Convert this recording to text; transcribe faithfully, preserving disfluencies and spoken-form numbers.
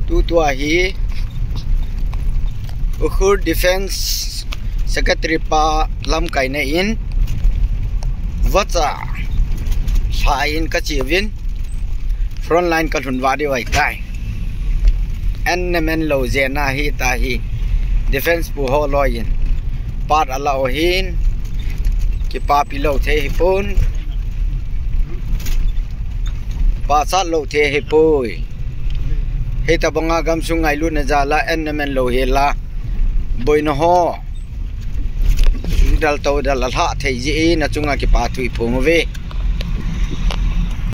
tu tua hi Ukhur Defense Secretary pa lam kai na in wacha sain ka chiwin frontline ka thunwa di wai kai en men lo zena hi ta hi defense pu ho loin pat ala o hin ki pa pi lo the hi pun pa sa lo the hi pui he ta banga gam sungai lu na jala en men lo he la boy no ho dal to dal ha thei ji na chunga ki pa thui phum ve